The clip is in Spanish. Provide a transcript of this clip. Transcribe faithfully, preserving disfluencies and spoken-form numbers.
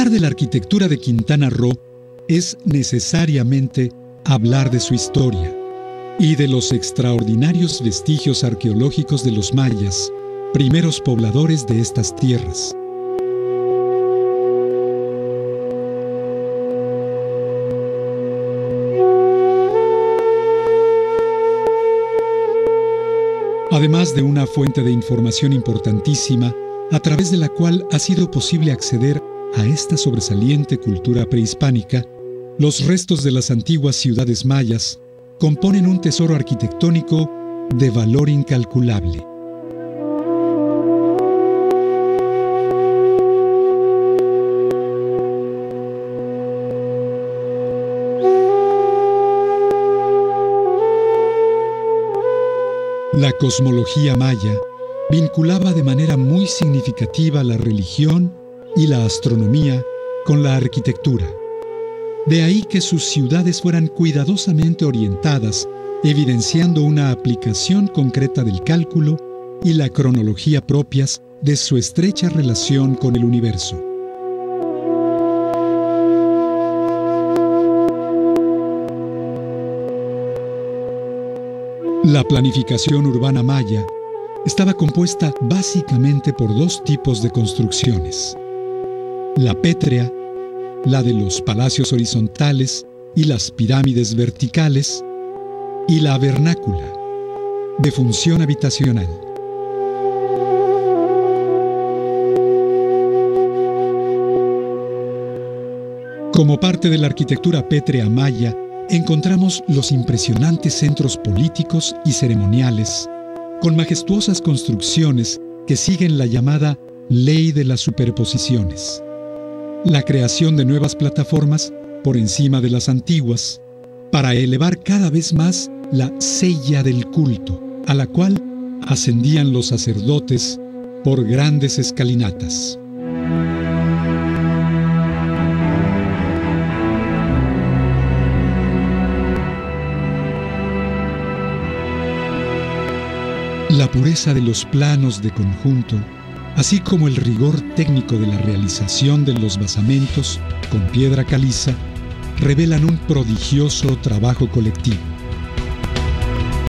hablar de la arquitectura de Quintana Roo es necesariamente hablar de su historia y de los extraordinarios vestigios arqueológicos de los mayas, primeros pobladores de estas tierras. Además de una fuente de información importantísima, a través de la cual ha sido posible acceder a esta sobresaliente cultura prehispánica, los restos de las antiguas ciudades mayas componen un tesoro arquitectónico de valor incalculable. La cosmología maya vinculaba de manera muy significativa la religión y la astronomía con la arquitectura. De ahí que sus ciudades fueran cuidadosamente orientadas, evidenciando una aplicación concreta del cálculo y la cronología propias de su estrecha relación con el universo. La planificación urbana maya estaba compuesta básicamente por dos tipos de construcciones: la pétrea, la de los palacios horizontales y las pirámides verticales, y la vernácula, de función habitacional. Como parte de la arquitectura pétrea maya, encontramos los impresionantes centros políticos y ceremoniales, con majestuosas construcciones que siguen la llamada ley de las superposiciones. La creación de nuevas plataformas por encima de las antiguas, para elevar cada vez más la sella del culto, a la cual ascendían los sacerdotes por grandes escalinatas. La pureza de los planos de conjunto, así como el rigor técnico de la realización de los basamentos con piedra caliza, revelan un prodigioso trabajo colectivo.